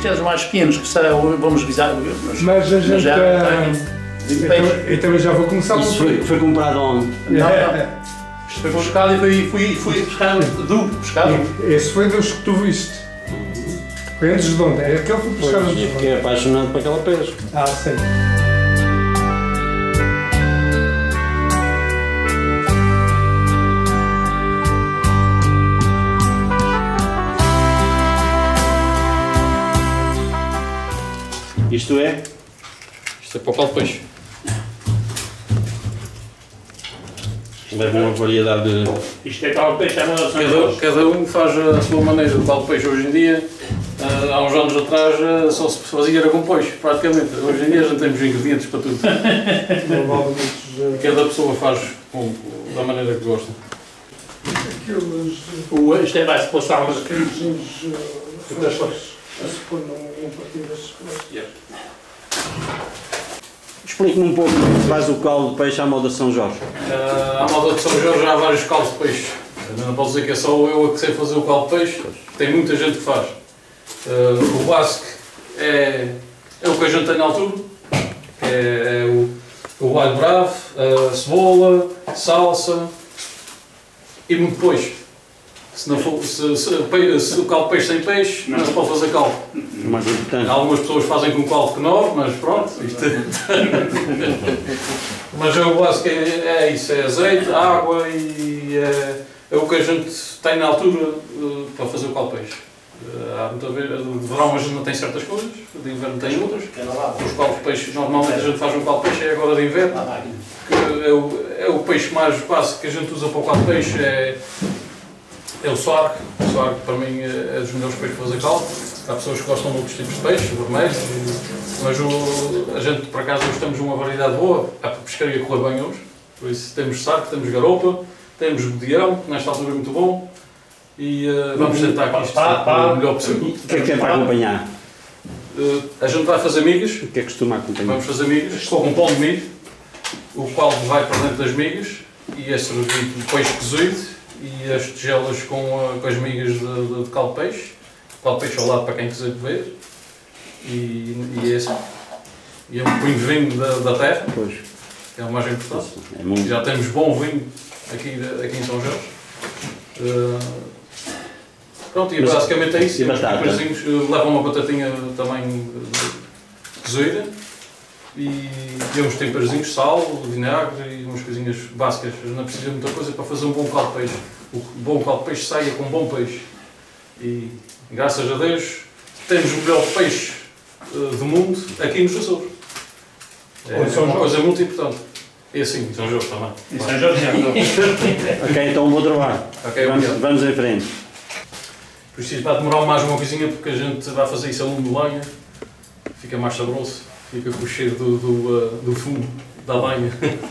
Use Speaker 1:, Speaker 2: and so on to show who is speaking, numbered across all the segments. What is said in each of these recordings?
Speaker 1: isto é dos mais pequenos, que vamos visar.
Speaker 2: Mas a gente. Eu também já vou começar.
Speaker 3: Isso foi comprado onde?
Speaker 1: Não. Isto foi buscado e fui buscar do pescado.
Speaker 2: Esse foi dos que tu viste. Foi antes de onde? É aquele que foi pescado antes de onde?
Speaker 3: Fiquei apaixonado por aquela pesca.
Speaker 2: Ah, sei.
Speaker 3: Isto é?
Speaker 4: Isto é para o caldo de peixe.
Speaker 3: Leva uma variedade de...
Speaker 1: Isto é caldo de peixe, é uma das
Speaker 4: Cada um faz a sua maneira de caldo de peixe hoje em dia. Há uns anos atrás só se fazia era com peixe, praticamente. Hoje em dia já temos ingredientes para tudo. Cada pessoa faz da maneira que gosta.
Speaker 1: Isto é mais passar umas
Speaker 3: Explique-me um pouco como se faz o caldo de peixe à moda de São Jorge.
Speaker 4: À moda de São Jorge há vários caldos de peixe. Não posso dizer que é só eu a que sei fazer o caldo de peixe, tem muita gente que faz. O básico é o que a gente tem na altura, é o alho bravo, a cebola, salsa e muito peixe. Se o caldo de peixe sem peixe, não se pode fazer caldo.
Speaker 3: Mais importante.
Speaker 4: Algumas pessoas fazem com caldo de nove, mas pronto. Mas o básico é isso, é azeite, água e é o que a gente tem na altura para fazer o caldo de peixe. De verão a gente não tem certas coisas, de inverno tem outras. Os caldos de peixe, normalmente a gente faz um caldo de peixe, é agora de inverno. Que é o peixe mais básico que a gente usa para o caldo de peixe, é o sargo. O sargo para mim é dos melhores peixes para fazer caldo. Há pessoas que gostam de outros tipos de peixe, vermelhos, mas a gente por acaso hoje temos uma variedade boa. A pescaria corre bem hoje, por isso temos sargo, temos garopa, temos godião, que nesta altura é muito bom. E vamos tentar que isto seja o melhor possível.
Speaker 3: O que é que tem para acompanhar?
Speaker 4: A gente vai fazer migas.
Speaker 3: O que é que costuma acompanhar?
Speaker 4: Vamos fazer migas com um pão de milho, o qual vai para dentro das migas e é servido de peixe cozido e as tigelas com as migas de caldo de peixe. Caldo de peixe ao lado para quem quiser beber. E é assim. E é um punho de vinho da terra,
Speaker 3: Pois.
Speaker 4: que é o mais importante.
Speaker 3: É muito.
Speaker 4: Já temos bom vinho aqui em São Jorge. Pronto, e basicamente é isso.
Speaker 3: E batata?
Speaker 4: Os pãezinhos levam uma batatinha também cozida e uns temperozinhos, sal, vinagre e umas coisinhas básicas. Não precisa de muita coisa para fazer um bom caldo de peixe. O bom caldo de peixe saia com um bom peixe. E graças a Deus temos o melhor peixe do mundo aqui nos Açores. É uma coisa muito importante. E assim, São Jorge também.
Speaker 1: Em São Jorge
Speaker 3: Ok, então bom trabalho.
Speaker 4: Ok,
Speaker 3: vamos em frente.
Speaker 4: Preciso para demorar mais uma coisinha porque a gente vai fazer isso a lume de lenha, fica mais saboroso, fica com o cheiro do fumo da lenha.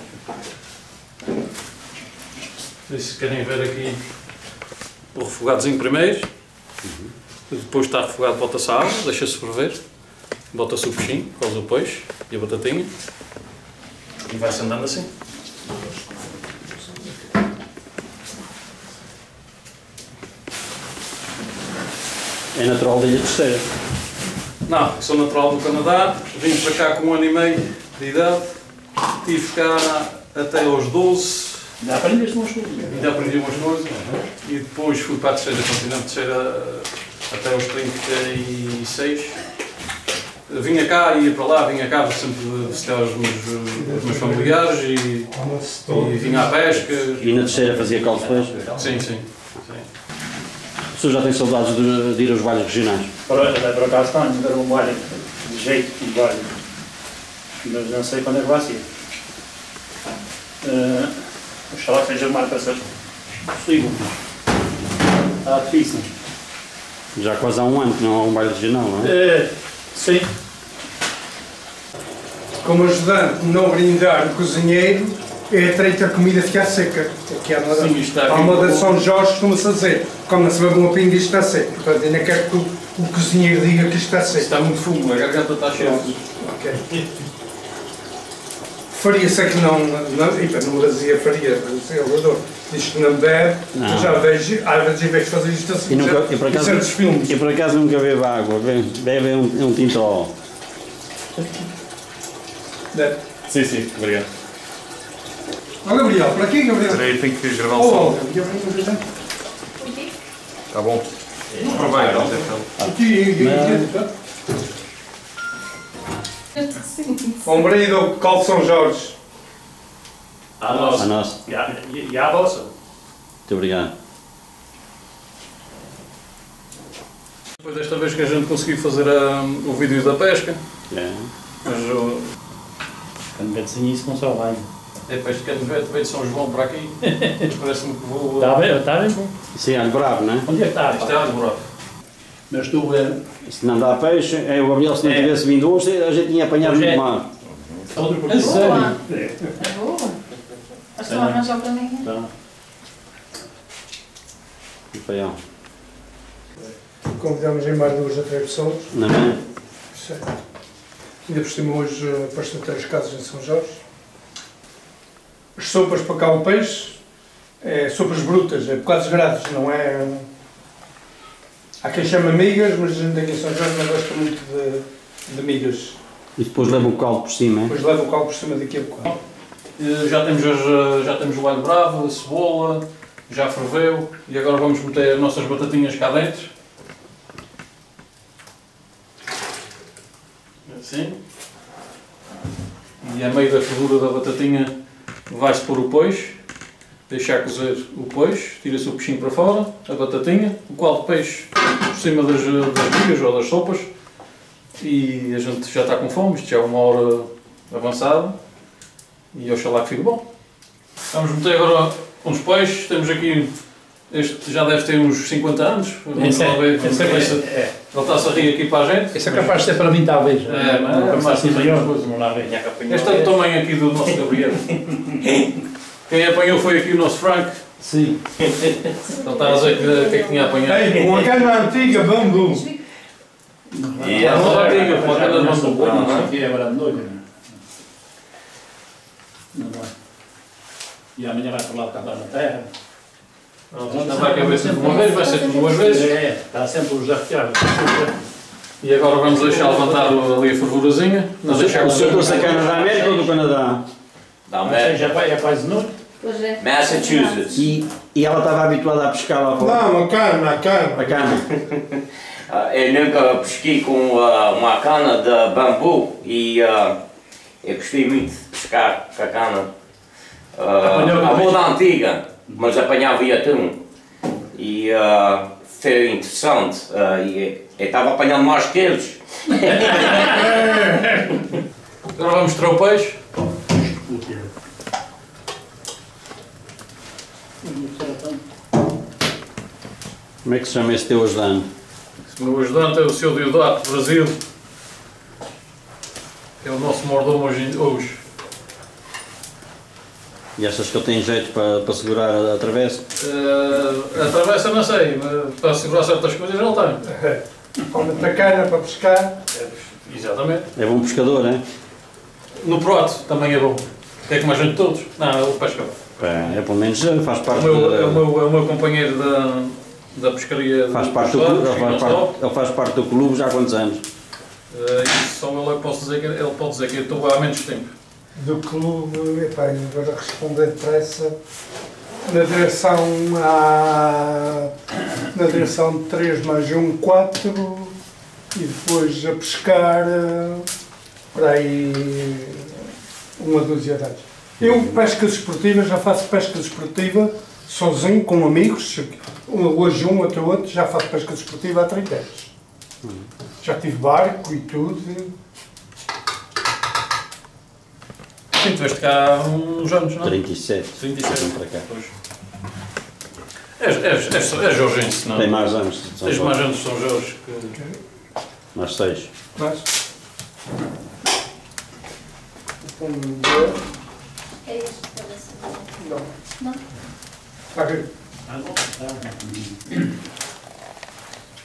Speaker 4: Se querem ver aqui o refogadozinho primeiro, depois está refogado, bota-se a água, deixa-se ferver, bota-se o peixinho, cose o peixe e a batatinha e vai-se andando assim.
Speaker 3: É natural da Ilha Terceira?
Speaker 4: Não, sou natural do Canadá, vim para cá com 1 ano e meio de idade, estive cá até aos 12.
Speaker 1: Já aprendeste umas coisas.
Speaker 4: Ainda aprendi umas coisas e depois fui para a terceira continente, terceira até aos 36. Vinha cá, ia para lá, vinha cá sempre visitar os meus familiares e vinha à pesca.
Speaker 3: E na Terceira fazia caldo de peixe?
Speaker 4: Sim, sim.
Speaker 3: O senhor já tem saudades de ir aos bailes regionais?
Speaker 1: Por acaso tenho, dar um baile de jeito, um baile. Mas não sei quando é que vai ser. Oxalá seja marcação possível. Está difícil.
Speaker 3: Já quase há um ano que não há um baile regional, não é?
Speaker 1: Sim.
Speaker 2: Como ajudante, não brindar o cozinheiro é a comida ficar seca. Aqui há uma de São Jorge costuma-se dizer, como não se bebe uma pinga isto está seco. Portanto, ainda quero que o cozinheiro diga que isto está seco.
Speaker 4: Está muito fumo, a garganta está cheia.
Speaker 2: Ok. Faria-se é que não fazia faria, o elevador diz que não bebe,
Speaker 3: Não.
Speaker 2: já vejo, às vezes em vez de fazer isto assim, em certos filmes.
Speaker 3: Eu por acaso nunca bebo água, bebe um tintol.
Speaker 5: Sim, obrigado.
Speaker 2: Ó Gabriel, para aqui Gabriel?
Speaker 5: Peraí, tenho que gravar o
Speaker 2: Ó,
Speaker 5: som.
Speaker 2: Gabriel,
Speaker 5: Tá bom. Aproveita,
Speaker 2: aqui. Um brinde ao Caldo São Jorge.
Speaker 1: À
Speaker 3: A
Speaker 1: nossa.
Speaker 3: nossa.
Speaker 1: E à vossa.
Speaker 3: Muito obrigado.
Speaker 4: Depois desta vez que a gente conseguiu fazer o vídeo da pesca,
Speaker 3: É.
Speaker 4: mas
Speaker 1: Canivete isso não só vai.
Speaker 4: depois de Canivete veio de São João para aqui, parece-me que vou...
Speaker 1: Está bem bom.
Speaker 3: Isso é alho bravo, não é?
Speaker 1: Onde é que está?
Speaker 4: Isto é algo bravo.
Speaker 1: Mas tu,
Speaker 3: Se não dá peixe, o Gabriel, se não tivesse vindo hoje, a gente tinha apanhado
Speaker 1: Hoje é.
Speaker 3: muito mar.
Speaker 1: outro
Speaker 6: Boa.
Speaker 1: produto.
Speaker 6: É boa. Mas estão a arranjar para mim.
Speaker 1: Tá.
Speaker 3: E foi ó.
Speaker 2: Convidamos em mais 2 a 3 pessoas.
Speaker 3: Não é?
Speaker 2: Ainda por cima hoje para ter as casas em São Jorge. As sopas para cá o peixe, sopas brutas, bocados grátis, não é... Há quem chama migas, mas a gente aqui em São Jorge não gosta muito de migas.
Speaker 3: E depois leva o caldo por cima, é?
Speaker 2: Depois leva o caldo por cima daqui a bocado.
Speaker 4: Já temos o alho bravo, a cebola, já ferveu e agora vamos meter as nossas batatinhas cá dentro. Assim. E a meio da fervura da batatinha vai-se pôr o peixe, deixar cozer o peixe, tira-se o peixinho para fora, a batatinha, o caldo de peixe por cima das migas ou das sopas e a gente já está com fome, isto já é 1 hora avançada e oxalá que fique bom. Vamos meter agora uns peixes, temos aqui, este já deve ter uns 50 anos, vamos lá ver, ele está-se a rir aqui para a gente.
Speaker 1: Esse é capaz de ser para mim, talvez.
Speaker 4: Não
Speaker 1: é assim maior, vamos lá ver.
Speaker 4: Este é do tamanho aqui do nosso Gabriel. Quem apanhou foi aqui o nosso Frank.
Speaker 1: Sim.
Speaker 4: Ele está a dizer o que é que tinha apanhado.
Speaker 2: Ei, uma cana antiga, bambu!
Speaker 4: Uma antiga, uma cana de bambu.
Speaker 1: Isso aqui é brandolho. Não vai. E amanhã vai para lá cantar na terra.
Speaker 4: Não vai caber sempre uma vez, vai ser por 2 vezes.
Speaker 1: Está sempre os desafiados.
Speaker 4: E agora vamos deixar levantar ali a fervurazinha.
Speaker 3: O senhor trouxe a cana da América ou do Canadá?
Speaker 7: Da
Speaker 1: Mas
Speaker 7: América.
Speaker 1: já vai, é quase noite.
Speaker 6: Pois é.
Speaker 7: Massachusetts.
Speaker 3: E ela estava habituada a pescar lá fora?
Speaker 2: Não, a cana.
Speaker 3: A cana.
Speaker 7: Eu nunca pesquei com uma cana de bambu e eu gostei muito de pescar com a cana. A moda antiga, mas apanhava atum. E foi interessante. E eu estava apanhando mais que eles.
Speaker 4: Agora vamos tirar o peixe.
Speaker 3: Como é que se chama esse teu ajudante?
Speaker 4: O meu ajudante é o Sr. Diodato, do Brasil. Que é o nosso mordomo hoje.
Speaker 3: E achas que ele tem jeito para segurar a travessa?
Speaker 4: A travessa não sei, mas para segurar certas coisas ele tem.
Speaker 2: Come a cana para pescar.
Speaker 4: Exatamente.
Speaker 3: É bom pescador, é?
Speaker 4: No prato também é bom. É como a gente todos. Não, o pescador.
Speaker 3: É pelo menos faz parte
Speaker 4: É o meu companheiro da pescaria.
Speaker 3: faz parte do clube, ele faz parte do clube já há quantos anos?
Speaker 4: Isso só ele pode dizer que eu estou há menos tempo.
Speaker 2: Do clube, epá, agora responder depressa, na direção de 3 mais 1, 4 e depois a pescar para aí 1 a dúzia de anos. Eu pesca desportiva, já faço pesca desportiva sozinho, com amigos, hoje um, outro, já faço pesca desportiva há 30 anos. Já tive barco e tudo.
Speaker 4: Sim, tu estiveste cá há uns anos, não?
Speaker 3: 37.
Speaker 4: 37.
Speaker 3: Para cá.
Speaker 4: És jorgense, não?
Speaker 3: Tem mais anos.
Speaker 4: Tens mais anos de São Jorge que...
Speaker 3: Mais 6.
Speaker 2: Mas,
Speaker 6: É este pedaço.
Speaker 2: não.
Speaker 6: Não?
Speaker 2: Está aqui.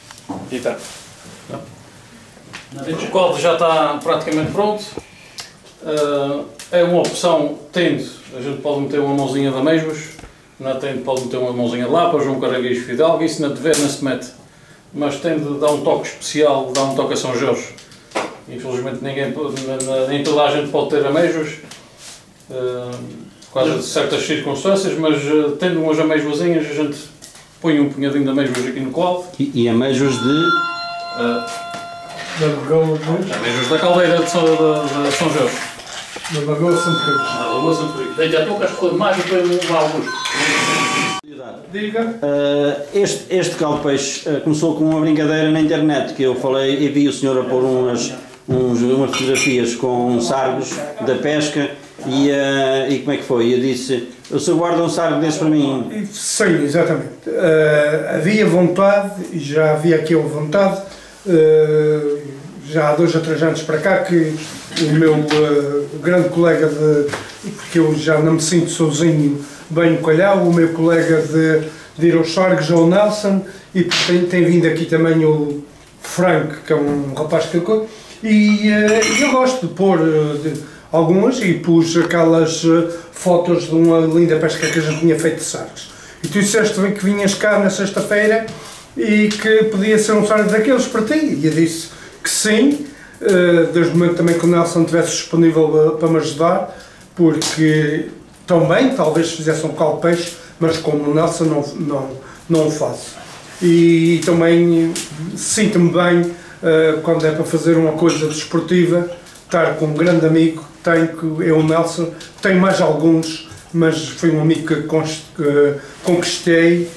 Speaker 4: O caldo já está praticamente pronto. É uma opção, tendo, a gente pode meter uma mãozinha de amêijoas, não tendo, pode meter uma mãozinha de lapas, um caranguejo fidalgo, isso não tiver, não se mete. Mas tendo de dar um toque especial, dar um toque a São Jorge. Infelizmente nem toda a gente pode ter amêijoas, por causa de certas circunstâncias, mas tendo umas amêijoazinhas, a gente põe um punhadinho de amêijoas aqui no caldo.
Speaker 3: E amêijoas de...
Speaker 4: amêijoas da caldeira de São Jorge.
Speaker 2: Da Lagoa Santo Carlos.
Speaker 4: Da Lagoa Santo Carlos.
Speaker 1: Já estou com as coisas mais e depois alguns.
Speaker 2: Diga.
Speaker 3: Este caldo de peixe começou com uma brincadeira na internet, que eu falei e vi o senhor a pôr umas fotografias com sargos da pesca e como é que foi? Eu disse, o senhor guarda um sargo desse para mim?
Speaker 2: Sim, exatamente. Havia vontade, e já havia aqui a vontade, já há 2 ou 3 anos para cá, que o meu grande colega porque eu já não me sinto sozinho bem no Calhau, o meu colega de ir aos sargos, o Nelson, e tem vindo aqui também o Frank, que é um rapaz que eu gosto de pôr algumas, e pus aquelas fotos de uma linda pesca que a gente tinha feito de sargos. E tu disseste que vinhas cá na sexta-feira e que podia ser um sargo daqueles para ti, e eu disse que sim, desde o momento também que o Nelson estivesse disponível para me ajudar, porque também talvez fizesse um caldo de peixe, mas como o Nelson não o faço. E também sinto-me bem quando é para fazer uma coisa desportiva, estar com um grande amigo que tenho, que é o Nelson. Tenho mais alguns, mas foi um amigo que conquistei,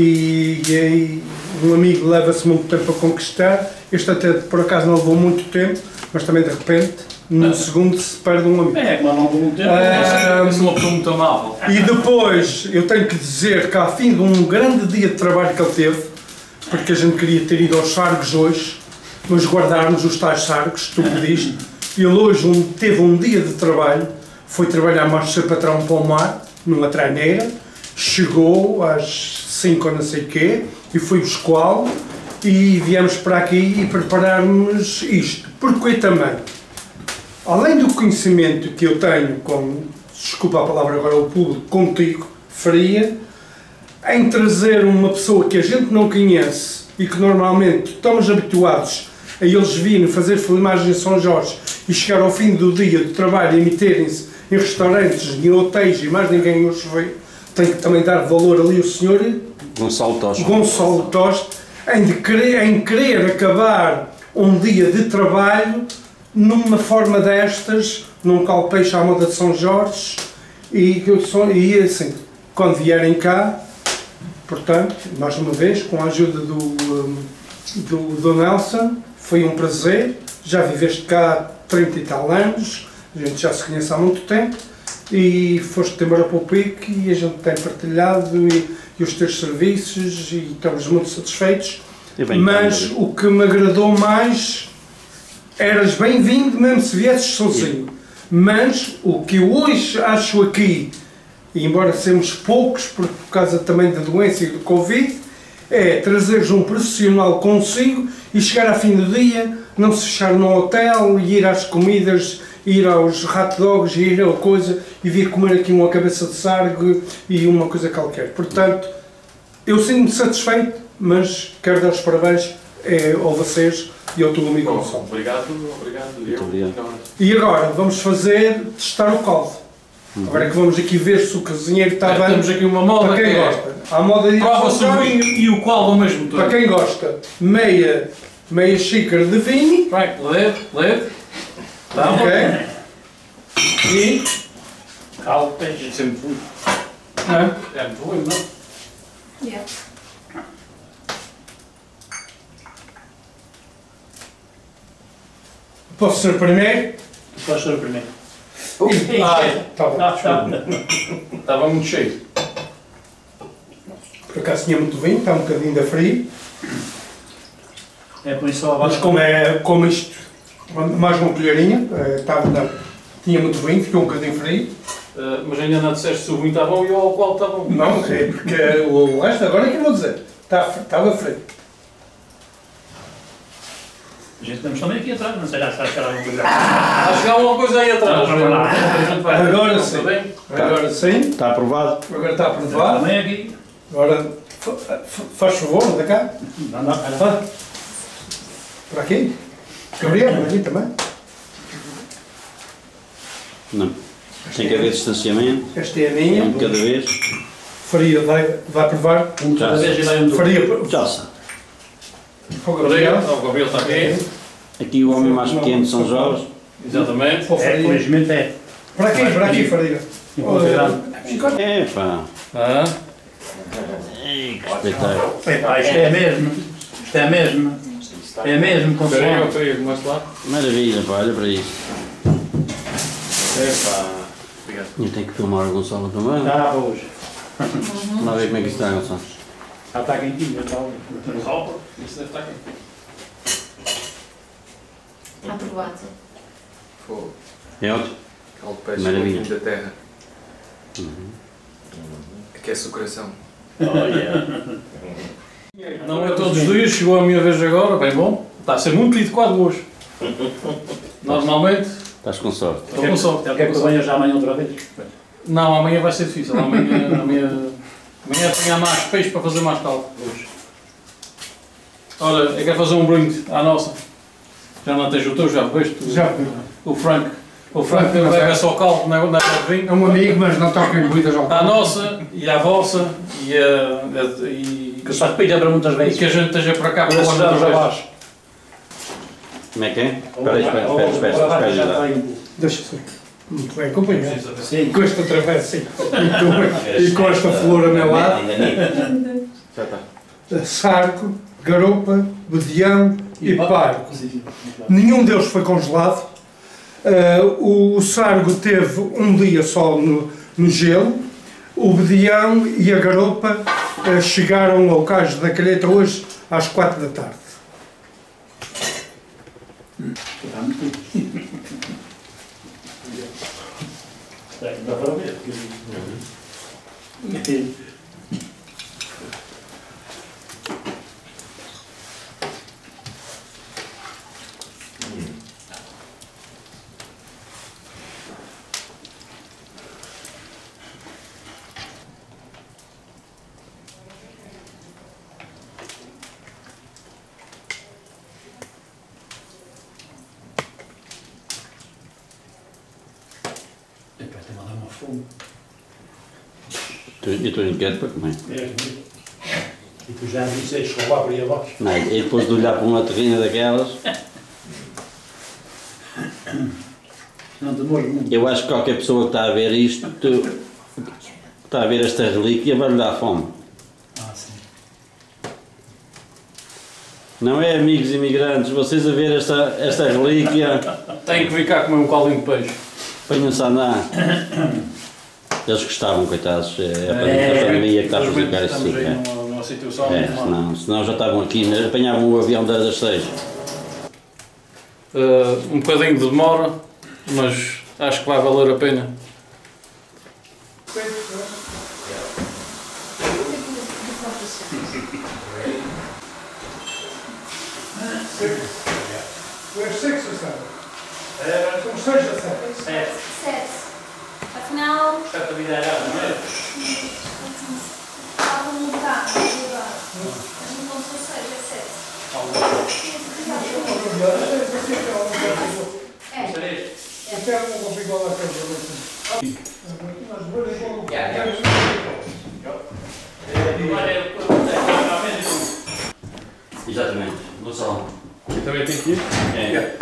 Speaker 2: e um amigo leva-se muito tempo a conquistar. Este até por acaso não levou muito tempo, mas também de repente, num segundo, se perde um amigo.
Speaker 1: Mas não levou muito tempo.
Speaker 4: Essa é uma pessoa muito amável.
Speaker 2: E depois, eu tenho que dizer que, ao fim de um grande dia de trabalho que ele teve, porque a gente queria ter ido aos sargos hoje, mas guardarmos os tais sargos, tu pediste, ele hoje teve um dia de trabalho, foi trabalhar mais cedo para trás para o mar, numa traineira, chegou às 5 ou não sei o quê, e fui buscá-lo, e viemos para aqui e prepararmos isto. Porque também, além do conhecimento que eu tenho com, desculpa a palavra agora, o público, contigo, Faria, em trazer uma pessoa que a gente não conhece e que normalmente estamos habituados a eles virem fazer filmagens em São Jorge e chegar ao fim do dia de trabalho e meterem-se em restaurantes, em hotéis, e mais ninguém os vê, tem que também dar valor ali ao senhor
Speaker 3: Gonçalo
Speaker 2: Toste, em querer acabar um dia de trabalho numa forma destas, num caldo de peixe à moda de São Jorge, e assim, quando vierem cá, portanto, mais uma vez, com a ajuda do Nelson, foi um prazer. Já viveste cá há 30 e tal anos, a gente já se conhece há muito tempo, e foste embora para o Pico e a gente tem partilhado e os teus serviços, e estamos muito satisfeitos. Mas o que me agradou mais, eras bem-vindo mesmo se viesses sozinho, mas o que eu hoje acho aqui, e embora sejamos poucos por causa também da doença e do Covid, é trazeres um profissional consigo e chegar ao fim do dia, não se fechar no hotel e ir às comidas, ir aos hot dogs, e ir a coisa e vir comer aqui uma cabeça de sargo e uma coisa qualquer. Portanto, eu sinto-me satisfeito, mas quero dar os parabéns a vocês e ao teu amigo Gonçalo.
Speaker 5: Obrigado.
Speaker 3: Muito obrigado.
Speaker 2: E agora vamos testar o caldo. Agora é que vamos aqui ver se o cozinheiro está bem.
Speaker 4: Temos aqui uma moda
Speaker 2: para quem
Speaker 4: que
Speaker 2: gosta. Há moda de
Speaker 4: prova-se o vinho e o caldo ao mesmo tempo.
Speaker 2: Para quem gosta, meia xícara de vinho.
Speaker 4: Vai, leve. Tá,
Speaker 2: Ok. E
Speaker 1: Caldo de peixe.
Speaker 4: sempre fui. É muito bom, não?
Speaker 6: Yeah.
Speaker 2: posso ser o primeiro?
Speaker 1: Posso ser o primeiro.
Speaker 2: Tá bom.
Speaker 4: Estava muito cheio.
Speaker 2: Por acaso tinha muito vinho, está um bocadinho da frio.
Speaker 1: É por isso só a
Speaker 2: Mas como isto, mais uma colherinha, tinha muito vinho, ficou um bocadinho frio.
Speaker 4: Mas ainda não disseste se o vinho está bom e o álcool está bom.
Speaker 2: Não, é porque o resto agora é que eu vou dizer. Estava frio.
Speaker 1: A gente temos também aqui atrás, não sei se acho que há alguma coisa.
Speaker 4: Acho que há alguma coisa aí atrás.
Speaker 1: Vamos lá.
Speaker 2: Agora sim.
Speaker 4: Está bem?
Speaker 2: Agora sim.
Speaker 3: Está aprovado?
Speaker 2: Agora está aprovado.
Speaker 1: Também aqui.
Speaker 2: Agora, faz favor, anda cá.
Speaker 1: Não, não,
Speaker 2: Vá. Para aqui. Gabriel, para aqui também.
Speaker 3: Não. Tem que haver distanciamento.
Speaker 2: Esta é a minha.
Speaker 3: Um de cada vez.
Speaker 2: Faria vai provar.
Speaker 1: um de cada vez e vai um do outro.
Speaker 2: Faria
Speaker 3: Já está.
Speaker 2: para o Gabriel.
Speaker 4: O Gabriel está aqui.
Speaker 3: Aqui o homem mais pequeno de São Jorge.
Speaker 4: Exatamente.
Speaker 2: Para o
Speaker 1: É,
Speaker 2: Faria.
Speaker 1: felizmente é.
Speaker 2: Para aqui, Faria.
Speaker 1: Enquanto grande.
Speaker 3: Epá.
Speaker 4: Ah,
Speaker 3: Ei, que espetáculo.
Speaker 1: Epá, isto é mesmo. Isto é mesmo. É mesmo com
Speaker 4: peraí,
Speaker 1: som.
Speaker 4: peraí, mais lá.
Speaker 3: Maravilha, pá, olha para isto.
Speaker 5: Epá. Obrigado.
Speaker 3: Eu tenho que filmar o Gonçalo também.
Speaker 1: Ah, hoje.
Speaker 3: Vamos lá ver como é que isso está, Gonçalo.
Speaker 1: Já está quentinho, então.
Speaker 4: Isso deve estar aqui.
Speaker 6: Aprovado.
Speaker 5: Fogo.
Speaker 3: É ótimo.
Speaker 5: Caldo de peixe
Speaker 3: Maravilha.
Speaker 5: no fim da terra. Aquece o coração.
Speaker 4: Não é todos os dias, chegou a minha vez agora, bem bom. Está a ser muito lido hoje. Normalmente,
Speaker 3: Estás com sorte.
Speaker 4: estou com sorte.
Speaker 1: Quer que tu venhas já amanhã outra vez?
Speaker 4: Não, amanhã vai ser difícil. Amanhã apanhar mais peixe para fazer mais caldo hoje. Olha, eu quero fazer um brinde à nossa. Já não tens o teu, já veste?
Speaker 2: Já.
Speaker 4: O Frank. O Frank leva só caldo, não é vinho.
Speaker 2: É um amigo, mas não toca em bebidas ao
Speaker 4: À nossa e à vossa e
Speaker 1: Que se pilha para muitas
Speaker 4: que
Speaker 1: vezes.
Speaker 4: a gente esteja para cá para
Speaker 1: Para
Speaker 4: o ano
Speaker 1: já
Speaker 4: vez.
Speaker 1: abaixo.
Speaker 3: Como é que é? Espera.
Speaker 2: Deixa-se. Muito bem acompanhado.
Speaker 1: Sim.
Speaker 2: Com esta travessa e com esta flor amelada.
Speaker 5: Já está.
Speaker 2: Sarco, garopa, bedião e parco. Nenhum deles foi congelado. O sargo teve um dia só no gelo. O bedião e a garopa chegaram ao cais da Calheta hoje às 4 da tarde.
Speaker 1: Dá para ver. Tem lá uma fome.
Speaker 3: Eu estou inquieto para comer.
Speaker 1: E tu já me disseste que roubar por aí abaixo.
Speaker 3: Não, e depois de olhar para uma terrina daquelas,
Speaker 1: Não demores muito.
Speaker 3: eu acho que qualquer pessoa que está a ver isto, que está a ver esta relíquia, vai lhe dar fome.
Speaker 1: Ah, sim.
Speaker 3: Não é, amigos imigrantes, vocês a ver esta relíquia,
Speaker 4: Tenho que vir cá comer um caldinho de peixe.
Speaker 3: ponham-se a andar. Eles gostavam, coitados, a pandemia que está a prejudicar isso
Speaker 4: Estamos
Speaker 3: tudo.
Speaker 4: aí numa situação muito má.
Speaker 3: Senão já estavam aqui, apanhavam o avião das 6.
Speaker 4: Um bocadinho de demora, mas acho que vai valer a pena.
Speaker 2: Tu és sexo, sabe? São 6 a 7.
Speaker 6: 7. Afinal,
Speaker 1: Certa vida era, não é?
Speaker 6: estavam no carro agora. Mas não são 6, é 7. É.
Speaker 2: Até não vou igual a coisa.
Speaker 3: Exatamente, Gonçalo.
Speaker 5: Eu também tenho que ir?
Speaker 3: É.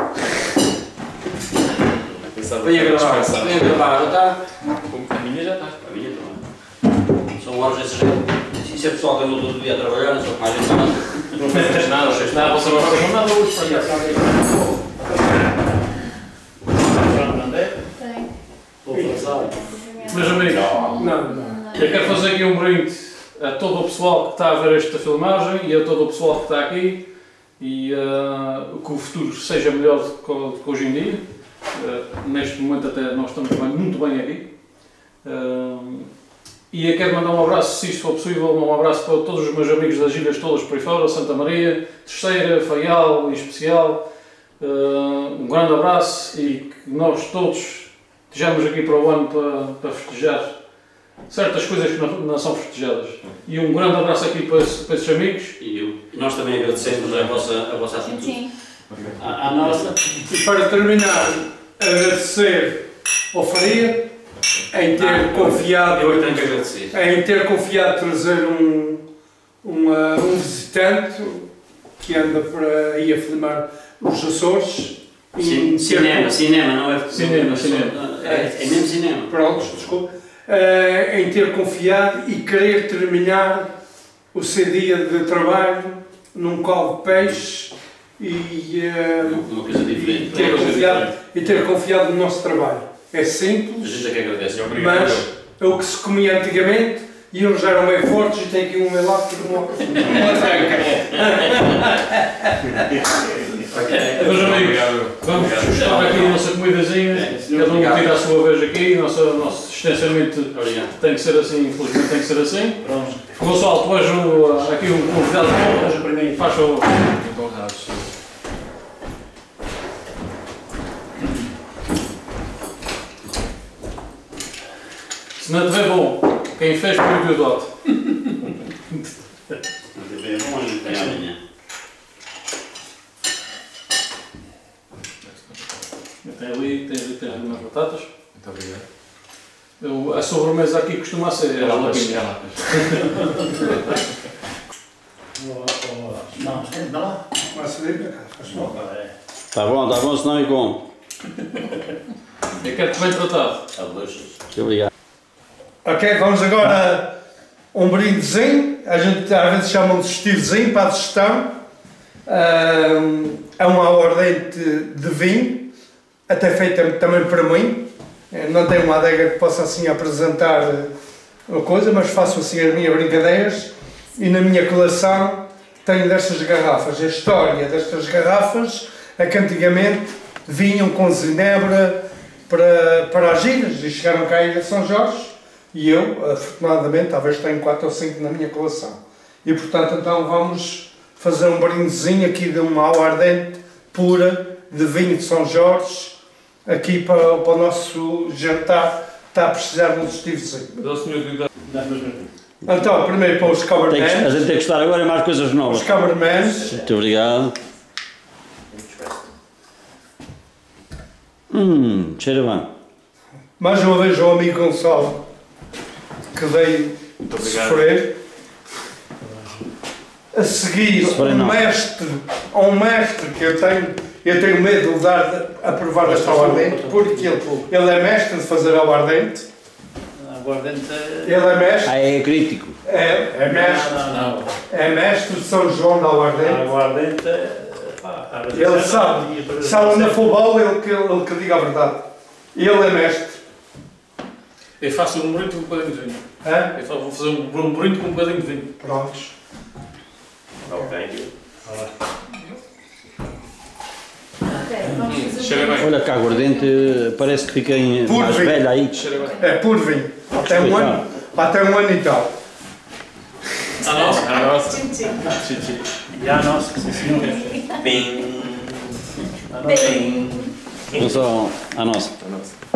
Speaker 5: Pensava
Speaker 3: Venha
Speaker 5: que era
Speaker 3: gravar,
Speaker 5: descansar.
Speaker 3: venha gravar, já está?
Speaker 5: A minha já está.
Speaker 3: A minha também. São horas desse jeito. Isso é pessoal que andou todo dia a trabalhar, não sou mais gente nada.
Speaker 5: Não fez nada, não fez nada.
Speaker 4: Você não vai fazer nada hoje, para cá.
Speaker 6: Tem.
Speaker 4: Meus amigos, eu quero fazer aqui um brinde a todo o pessoal que está a ver esta filmagem e a todo o pessoal que está aqui e que o futuro seja melhor do que hoje em dia. Neste momento até nós estamos muito bem aqui. E eu quero mandar um abraço, se isto for possível, um abraço para todos os meus amigos das ilhas todas por aí fora, Santa Maria, Terceira, Faial em especial, Um grande abraço e que nós todos estejamos aqui para o ano para festejar certas coisas que não são festejadas. E um grande abraço aqui para esses amigos.
Speaker 3: E nós também agradecemos a vossa atitude.
Speaker 6: Sim.
Speaker 3: A nossa.
Speaker 2: E para terminar, agradecer ao Faria em ter confiado.
Speaker 3: Eu tenho que agradecer.
Speaker 2: Em ter confiado trazer um visitante que anda para aí a filmar os Açores.
Speaker 3: Cinema, não é?
Speaker 4: Cinema.
Speaker 3: É mesmo cinema.
Speaker 2: Pronto, desculpa. Em ter confiado e querer terminar o seu dia de trabalho num caldo de peixe
Speaker 3: Uma coisa diferente.
Speaker 2: e ter confiado no nosso trabalho. É simples,
Speaker 3: A gente é que agradece.
Speaker 2: mas é o que se comia antigamente e uns eram meio fortes e tem aqui um meio lado que uma tranca.
Speaker 4: Meus amigos, vamos gostar aqui da nossa comidazinha, cada um tira a sua vez aqui, nosso distanciamento tem que ser assim, infelizmente tem que ser assim. Gonçalo, tu és aqui um convidado bom, faz favor. Se não tiver bom, quem fez foi o Teodote. Tem ali umas batatas.
Speaker 5: Muito obrigado.
Speaker 4: A sobremesa aqui costuma ser.
Speaker 5: Não,
Speaker 1: Não, lá.
Speaker 2: Mas se lembra, cara, faz mal.
Speaker 3: Tá bom, senão é bom.
Speaker 4: Eu quero-te bem tratado.
Speaker 3: Muito obrigado.
Speaker 2: Ok, vamos agora a um brindezinho. A gente às vezes chama de estilozinho para a digestão. É uma aguardente de vinho, até feita também para mim. Não tenho uma adega que possa assim apresentar uma coisa, mas faço assim as minhas brincadeiras. E na minha coleção tenho destas garrafas. A história destas garrafas é que antigamente vinham com ginebra para as ilhas e chegaram cá à Ilha de São Jorge. E eu, afortunadamente, talvez tenho 4 ou 5 na minha coleção. E portanto, então vamos fazer um brindezinho aqui de uma aguardente pura de vinho de São Jorge, aqui para o nosso jantar. Está a precisar de um digestivozinho. Então, primeiro para os
Speaker 3: A
Speaker 2: Cabernet.
Speaker 3: gente tem que gostar agora mais coisas novas.
Speaker 2: Os Cabernet.
Speaker 3: Muito obrigado. Cheira bem.
Speaker 2: Mais uma vez ao amigo Gonçalo, que veio sofrer. A seguir, um mestre que eu tenho medo de dar a provar esta aguardente, porque ele é mestre de fazer aguardente.
Speaker 1: Aguardente.
Speaker 2: Ele é mestre.
Speaker 3: É crítico.
Speaker 2: É mestre.
Speaker 1: Não.
Speaker 2: É mestre de São João da aguardente.
Speaker 1: Aguardente.
Speaker 2: Ele sabe na futebol, ele que diga a verdade. Ele é mestre.
Speaker 4: Eu faço um burrito com um bocadinho de vinho.
Speaker 2: É?
Speaker 4: Vou fazer um burrito com um bocadinho de vinho.
Speaker 2: Prontos.
Speaker 5: Cheira bem.
Speaker 3: Olha cá, aguardente, parece que fiquei
Speaker 2: Puro
Speaker 3: mais
Speaker 2: vinho.
Speaker 3: velha aí.
Speaker 2: É puro vinho. Até um ano e tal.
Speaker 5: A nossa.
Speaker 1: E a nossa, que sim senhor.
Speaker 7: Bem.
Speaker 3: Não só a nossa.
Speaker 5: A nossa.